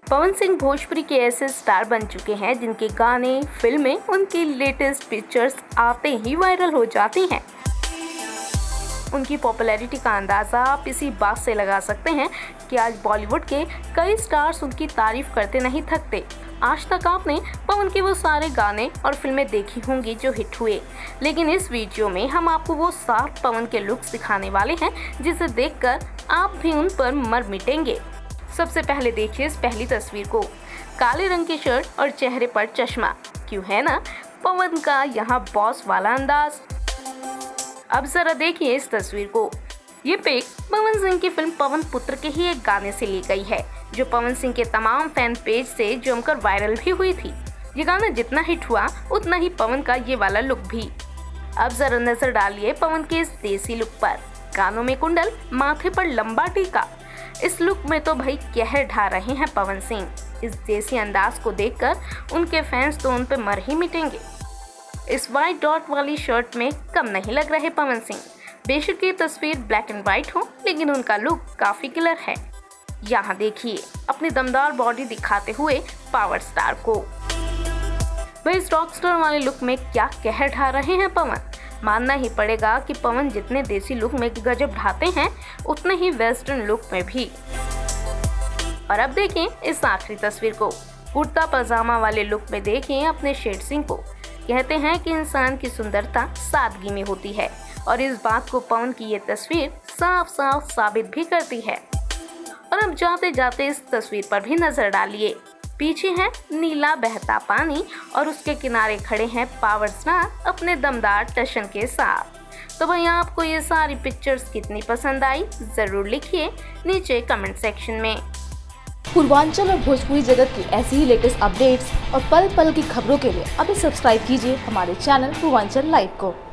पवन सिंह भोजपुरी के ऐसे स्टार बन चुके हैं जिनके गाने, फिल्में, उनकी लेटेस्ट पिक्चर्स आते ही वायरल हो जाती हैं। उनकी पॉपुलैरिटी का अंदाज़ा आप इसी बात से लगा सकते हैं कि आज बॉलीवुड के कई स्टार्स उनकी तारीफ करते नहीं थकते। आज तक आपने पवन के वो सारे गाने और फिल्में देखी होंगी जो हिट हुए, लेकिन इस वीडियो में हम आपको वो साफ पवन के लुक्स दिखाने वाले हैं जिसे देखकर आप भी उन पर मर मिटेंगे। सबसे पहले देखिए इस पहली तस्वीर को। काले रंग की शर्ट और चेहरे पर चश्मा, क्यों है ना पवन का यहाँ बॉस वाला अंदाज। अब जरा देखिए इस तस्वीर को। ये पिक पवन सिंह की फिल्म पवन पुत्र के ही एक गाने से ली गई है, जो पवन सिंह के तमाम फैन पेज से जमकर वायरल भी हुई थी। ये गाना जितना हिट हुआ उतना ही पवन का ये वाला लुक भी। अब जरा नजर डालिए पवन के इस देसी लुक पर। कानों में कुंडल, माथे पर लंबा टीका, इस लुक में तो भाई कहर ढा रहे हैं पवन सिंह। इस देसी अंदाज को देखकर उनके फैंस तो उन पे मर ही मिटेंगे। इस वाइट डॉट वाली शर्ट में कम नहीं लग रहे पवन सिंह। बेशक ये तस्वीर ब्लैक एंड व्हाइट हो, लेकिन उनका लुक काफी किलर है। यहाँ देखिए अपनी दमदार बॉडी दिखाते हुए पावर स्टार को। वह इस रॉक स्टार वाले लुक में क्या कहर ढा रहे हैं पवन। मानना ही पड़ेगा कि पवन जितने देसी लुक में गजब ढाते हैं, उतने ही वेस्टर्न लुक में भी। और अब देखें इस आखिरी तस्वीर को। कुर्ता पजामा वाले लुक में देखें अपने शेड सिंह को। कहते हैं कि इंसान की सुंदरता सादगी में होती है, और इस बात को पवन की ये तस्वीर साफ साफ साबित भी करती है। और अब जाते जाते इस तस्वीर पर भी नजर डालिए। पीछे है नीला बहता पानी और उसके किनारे खड़े हैं पावर स्टार अपने दमदार टशन के साथ। तो भाई आपको ये सारी पिक्चर्स कितनी पसंद आई, जरूर लिखिए नीचे कमेंट सेक्शन में। पूर्वांचल और भोजपुरी जगत की ऐसी ही लेटेस्ट अपडेट्स और पल पल की खबरों के लिए अभी सब्सक्राइब कीजिए हमारे चैनल पूर्वांचल लाइव को।